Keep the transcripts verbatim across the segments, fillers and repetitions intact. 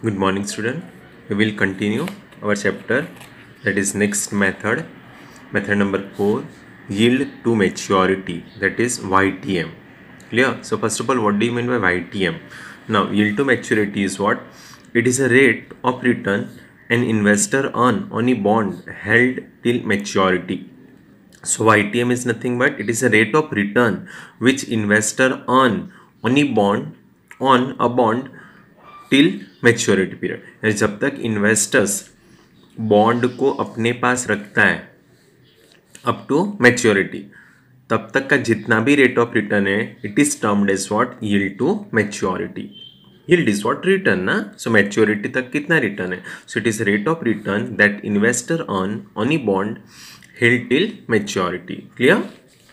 Good morning, student. We will continue our chapter, that is next method, method number four, yield to maturity, that is Y T M. Clear? So first of all, what do you mean by Y T M? Now, yield to maturity is what? It is a rate of return an investor earn on a bond held till maturity. So Y T M is nothing but it is a rate of return which investor earn on a bond on a bond till maturity period. जब तक investors bond को अपने पास रखता है up to maturity, तब तक का जितना भी रेट ऑफ रिटर्न है it is termed as what? Yield to maturity. Yield is what? Return ना। सो मैच्योरिटी तक कितना रिटर्न है? So it is rate of return that investor earn on a bond held till maturity. Clear?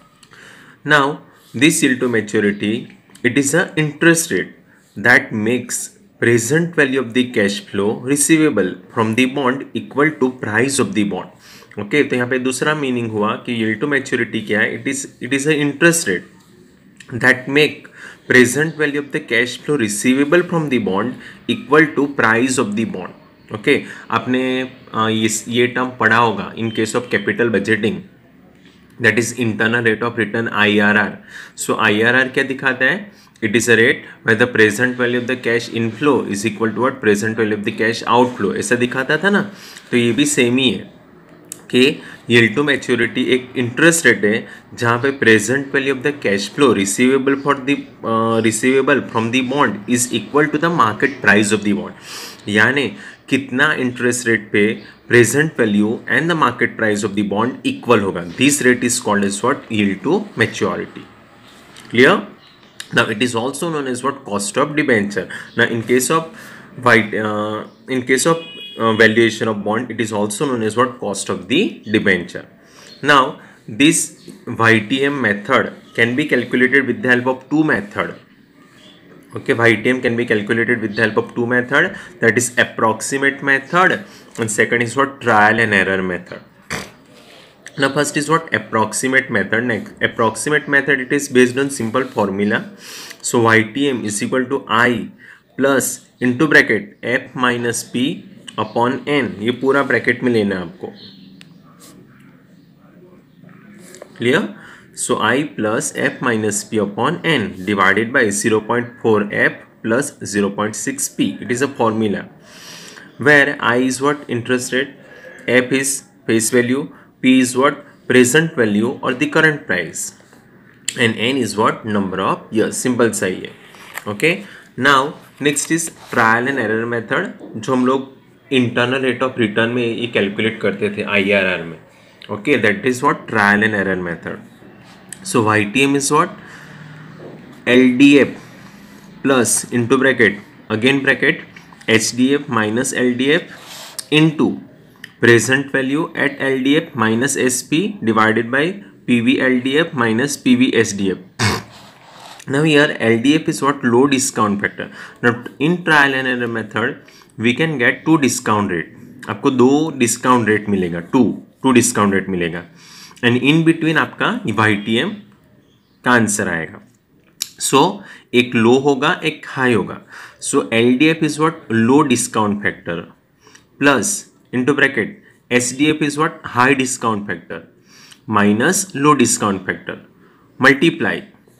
Now this yield to maturity it is a interest rate that makes present value of the cash flow receivable from the bond equal to price of the bond. Okay okay, तो यहाँ पे दूसरा meaning हुआ कि yield to maturity क्या है? It is it is a interest rate that make present value of the cash flow receivable from the bond equal to price of the bond. Okay, आपने आ, ये ये टर्म पढ़ा होगा in case of capital budgeting, that is internal rate of return I R R. So I R R क्या दिखाता है? It is a rate where the present value of the cash inflow is equal to what? Present value of the cash outflow। ऐसा दिखाता था ना, तो ये भी सेम ही है कि yield to maturity एक इंटरेस्ट रेट है जहाँ पे present value of the cash flow receivable for the receivable from the bond is equal to the market price of the bond. यानी कितना इंटरेस्ट रेट पे present value and the market price of the bond equal होगा, this rate is called as what? yield to maturity। क्लियर? Now it is also known as what? Cost of debenture. Now in case of white uh, in case of uh, valuation of bond, it is also known as what? Cost of the debenture. Now this Y T M method can be calculated with the help of two method. Okay, Y T M can be calculated with the help of two method, that is approximate method and second is what? Trial and error method. Now first is what? Approximate method. Next, approximate method, it is based on simple formula. So Y T M is equal to I plus into bracket F minus P upon N। ये पूरा bracket में लेना है आपको। Clear? So I plus F minus P upon N divided by zero point four F plus zero point six P. It is a formula where I is what? Interest rate, F is face value, P is what? Present value or the current price, and N is what? Number of years। Simple सही है। Okay, now next is trial and error method, जो हम लोग internal rate of return में ये calculate करते थे I R R में। Okay, that is what? Trial and error method. So Y T M is what? L D F plus into bracket again bracket H D F minus L D F into present value at L D F minus S P divided by P V L D F minus P V S D F. Now here L D F is what? Low discount factor. Now in trial and error method we can get two discount rate। आपको दो discount rate मिलेगा, two two discount rate मिलेगा, and in between आपका Y T M का answer आएगा। So so, एक लो होगा एक हाई होगा। सो L D F is what? Low discount factor plus into bracket S D F is what? High discount factor minus low discount factor multiply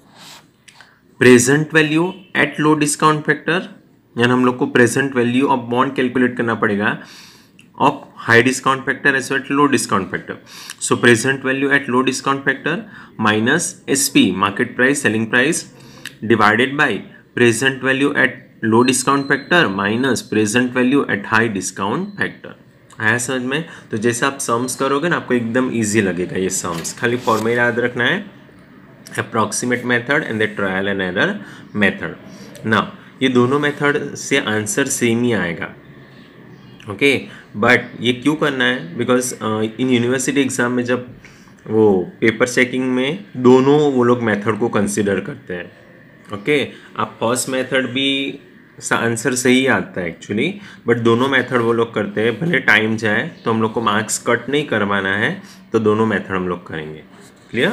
present value at low discount factor, यानी हम लोग को present value of bond calculate करना पड़ेगा of high discount factor as well as low discount factor। so present value at low discount factor minus S P market price selling price divided by present value at low discount factor minus present value at high discount factor। आया समझ में? तो जैसे आप sums करोगे ना आपको एकदम इजी लगेगा ये सम्स। खाली फॉर्मूला याद रखना है, approximate method and the trial and error method. ना ये दोनों मेथड से आंसर सेम ही आएगा। ओके, बट ये क्यों करना है? बिकॉज इन यूनिवर्सिटी एग्जाम में जब वो पेपर चेकिंग में दोनों वो लोग मेथड को कंसिडर करते हैं। ओके, आप फर्स्ट मेथड भी आंसर सही आता है एक्चुअली, बट दोनों मेथड वो लोग करते हैं। भले टाइम जाए तो हम लोग को मार्क्स कट नहीं करवाना है, तो दोनों मेथड हम लोग करेंगे। क्लियर?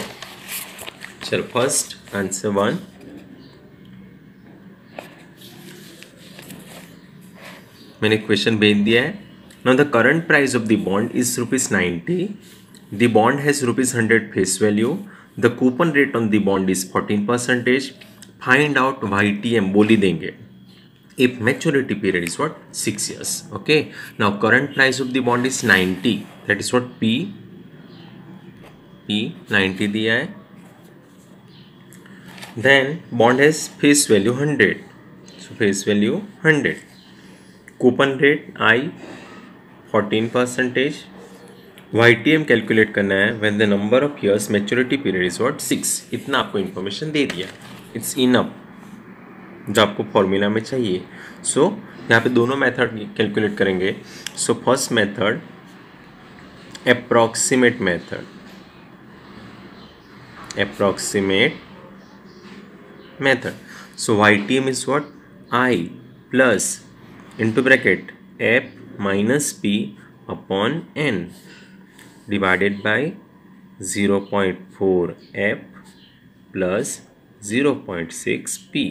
चलो फर्स्ट आंसर वन, मैंने क्वेश्चन भेज दिया है. Now the current price of the bond is rupees ninety. The bond has rupees hundred face value. The coupon rate on the bond is fourteen percentage. Find out Y T M बोल ही देंगे. If maturity period is what? six years. Okay. Now current price of the bond is ninety. That is what P. P ninety दिया है. Then bond has face value one hundred. So face value one hundred. Coupon rate I fourteen percentage. Y T M calculate करना है when the number of years maturity period is what? six. इतना आपको information दे दिया. It's enough. जो आपको formula में चाहिए. सो so, यहाँ पे दोनों मेथड कैलकुलेट करेंगे. So first method approximate method. Approximate method. So Y T M is what? I plus into bracket F minus P upon N divided by zero point four F plus zero point six P.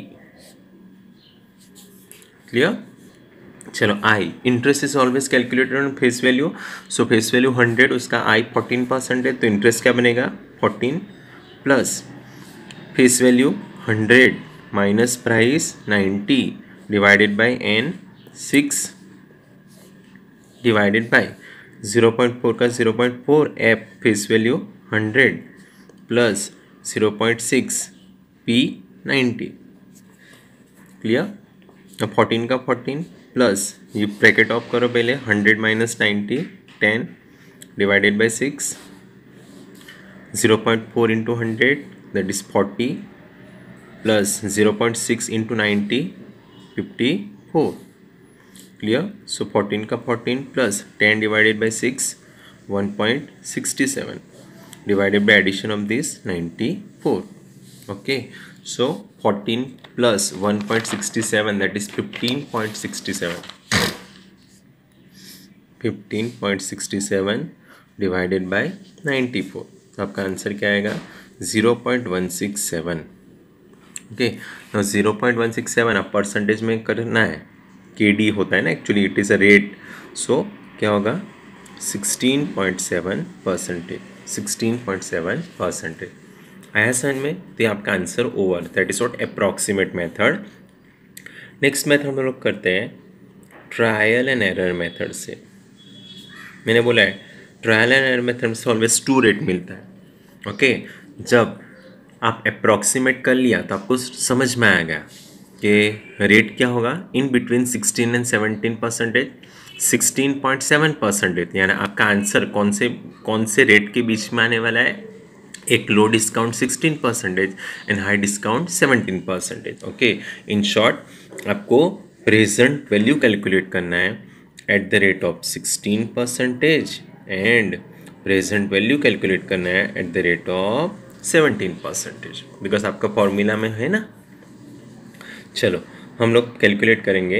Clear? चलो I interest is always calculated on face value. So face value hundred, उसका I fourteen percent है, तो interest क्या बनेगा? Fourteen plus face value hundred minus price ninety divided bye N six divided by zero point four का zero point four F face value hundred plus zero point six P ninety. Clear? अब fourteen का fourteen plus ये bracket off करो पहले. Hundred minus ninety ten divided by six. Zero point four into hundred that is forty plus zero point six into ninety fifty four. Clear? So fourteen का fourteen plus ten divided by six one point sixty seven divided by addition of this ninety four. Okay. So fourteen plus one point six seven, that is fifteen point six seven. fifteen point six seven divided by ninety-four. आपका answer क्या आएगा? Zero point one six seven. Okay. now zero point one six seven आप percentage में करना है. K D होता है ना, actually it is a rate. So क्या होगा? Sixteen point seven percentage. Sixteen point seven percentage आया समझ में? तो ये आपका answer over. That is what approximate method. Next method हम लोग करते हैं ट्रायल एंड एरर मेथड से. मैंने बोला है ट्रायल एंड एरर मेथड से ऑलवेज टू रेट मिलता है. Okay okay? जब आप अप्रॉक्सीमेट कर लिया तो आपको समझ में आएगा कि रेट क्या होगा in between sixteen and seventeen percentage. Sixteen point seven percentage यानी आपका आंसर कौन से कौन से रेट के बीच में आने वाला है? एक low discount sixteen percentage and high discount seventeen percentage. Okay. In short आपको प्रेजेंट वैल्यू कैलकुलेट करना है at the rate of sixteen percentage and present value calculate करना है at the rate of seventeen percentage. Because आपका formula में है ना. चलो हम लोग कैलकुलेट करेंगे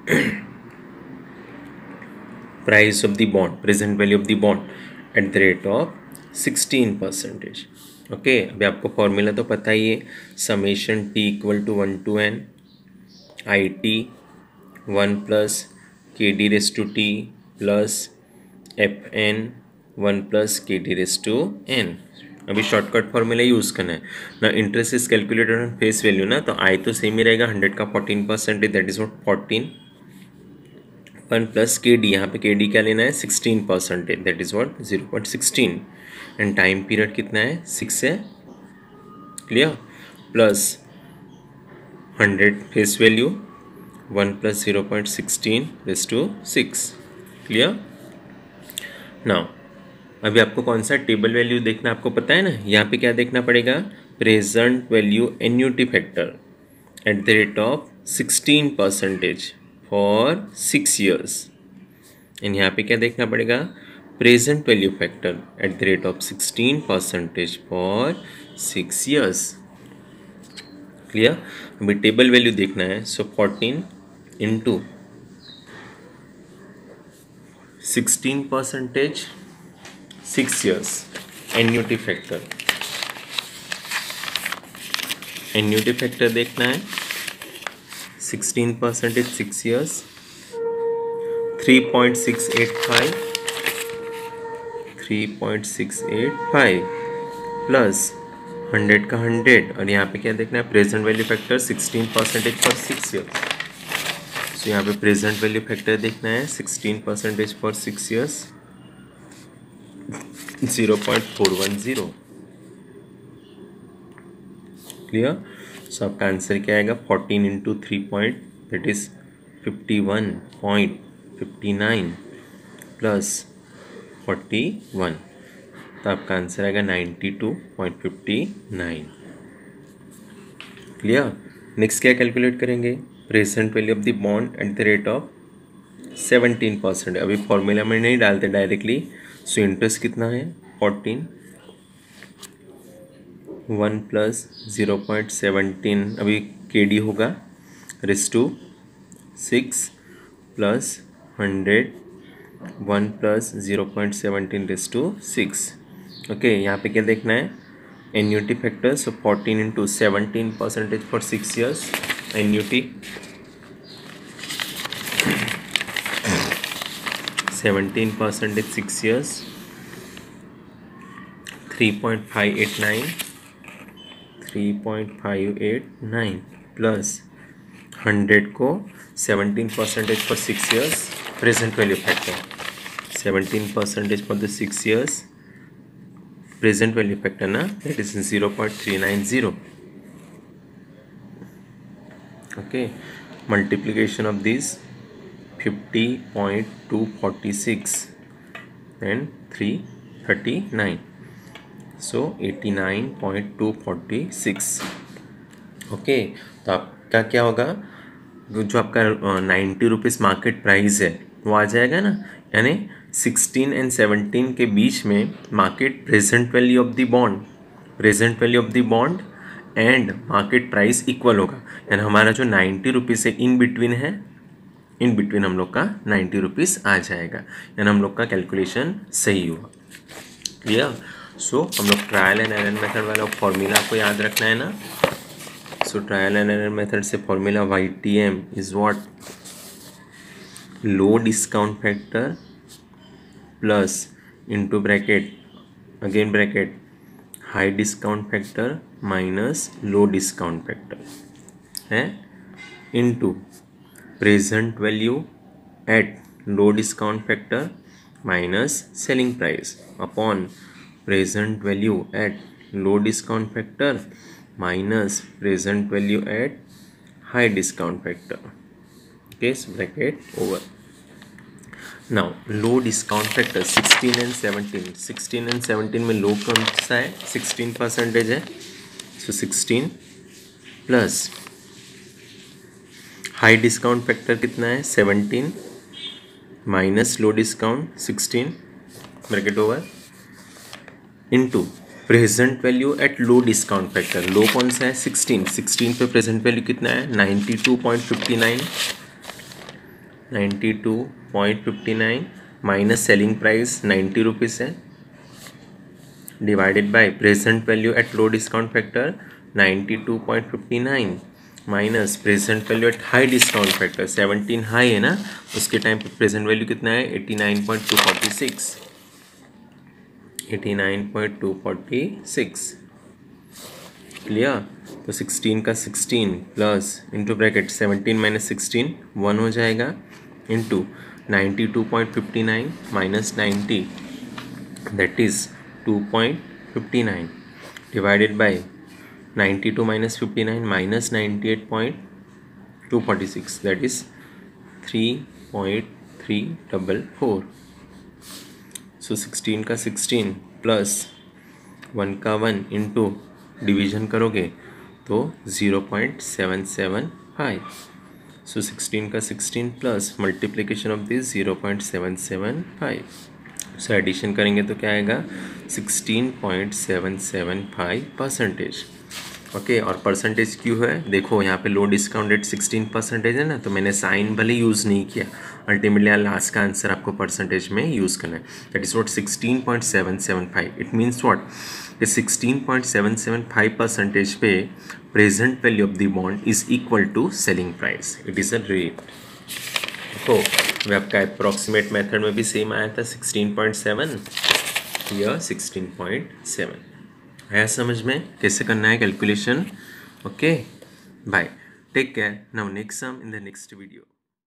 price of the bond, present value of the bond at the rate of sixteen percentage. Okay. अभी आपको फॉर्मूला तो पता ही है. Summation T equal to one to N I T one plus K D raise to T plus F N one plus K D raise to N. अभी shortcut formula use करना है ना. Interest is calculated on face value ना, तो I तो same ही रहेगा. Hundred का fourteen percentage that is what fourteen one plus K D. यहाँ पे के डी क्या लेना है? Sixteen percentage that is what zero point sixteen. And time period कितना है? सिक्स है. Clear? Plus hundred face value one plus zero point sixteen raise to six. Clear? Now अभी आपको कौन सा टेबल वैल्यू देखना आपको पता है ना. यहाँ पे क्या देखना पड़ेगा? Present value annuity factor at the rate of sixteen percentage for six years. And यहाँ पे क्या देखना पड़ेगा? Present value factor at the rate of sixteen percentage for six years. Clear? अभी टेबल वैल्यू देखना है. So fourteen into sixteen percentage six years annuity factor. Annuity factor देखना है. Sixteen percentage six years three point six eight five three point six eight five plus hundred का hundred, और यहाँ पे क्या देखना है, present value factor sixteen percentage for six years. So यहाँ पे प्रेजेंट वैल्यू फैक्टर देखना है sixteen percentage for six years, zero point four one zero. Clear. So आपका आंसर क्या आएगा, fourteen into three point that is fifty one point fifty nine plus forty one, तो आपका answer आएगा ninety two point fifty nine. Clear. Next क्या calculate करेंगे, present value of the bond at the rate of seventeen percent. अभी formula में नहीं डालते directly. So interest कितना है, fourteen, one plus zero point seventeen अभी के डी होगा, raise to six plus hundred, one plus zero point seventeen raise to six. Okay, यहाँ पे क्या देखना है, annuity factor. So fourteen into seventeen percentage for six years, annuity seventeen percentage six years, three point five eight nine three point five eight nine plus hundred को seventeen percentage for six years, present value factor seventeen percentage for the six years, present value factor ना, that is zero point three nine zero. Okay, multiplication of this fifty point two forty six and three thirty nine, so eighty nine point two forty six. Okay, तो आपका क्या होगा, जो आपका ninety rupees market price है वो आ जाएगा ना, यानी सिक्सटीन एंड सेवनटीन के बीच में market present value of the bond present value of the bond and market price equal होगा, यानी हमारा जो नाइन्टी रुपीज़ है इन बिटवीन है, इन बिटवीन हम लोग का नाइन्टी रुपीज़ आ जाएगा, यानी हम लोग का कैलकुलेशन सही हुआ। क्लियर। सो हम लोग ट्रायल एंड एरर मेथड वाला फॉर्मूला आपको याद रखना है ना। So trial and error method से formula Y T M is what, low discount factor plus into bracket again bracket high discount factor minus low discount factor है, into present value at low discount factor minus selling price upon present value at low discount factor minus present value at high discount factor, okay, so bracket over. Now low discount factor sixteen and seventeen, sixteen and seventeen में low कौन सा है, sixteen percentage है, so sixteen plus high discount factor कितना है, seventeen minus low discount sixteen bracket over, into present value at low discount factor, low कौन सा है, सिक्सटीन, सिक्सटीन पे प्रेजेंट वैल्यू कितना है, ninety two point fifty nine ninety two point fifty nine minus selling price ninety rupees है, divided by present value at low discount factor ninety two point fifty nine minus present value at high discount factor, seventeen high है ना, उसके time पे present value कितना है, eighty nine point two forty six eighty nine point two forty six. Clear. तो sixteen का sixteen plus into bracket seventeen minus sixteen one हो जाएगा, into ninety two point fifty nine minus ninety that is two point fifty nine divided by ninety two minus fifty nine minus ninety eight point two forty six that is three point three double four. So sixteen का sixteen plus one का one into division करोगे तो zero point seven seven five. So sixteen का sixteen plus multiplication of this zero point seven seven five. So addition करेंगे तो क्या आएगा, sixteen point seven seven five percentage. Okay, और percentage क्यों है, देखो यहाँ पे लो डिस्काउंट रेट सिक्सटीन परसेंटेज है ना, तो मैंने साइन भले यूज़ नहीं किया, अल्टीमेटली लास्ट का आंसर आपको परसेंटेज में यूज़ करना है, that is what sixteen point seven seven five. It means what कि sixteen point seven seven five percentage पे present value of the bond is equal to selling price, it is a rate. तो वे आपका approximate method में भी same आया था sixteen point seven, या सिक्सटीन पॉइंट सेवन। आया समझ में कैसे करना है calculation? Okay bye, take care, now next some in the next video.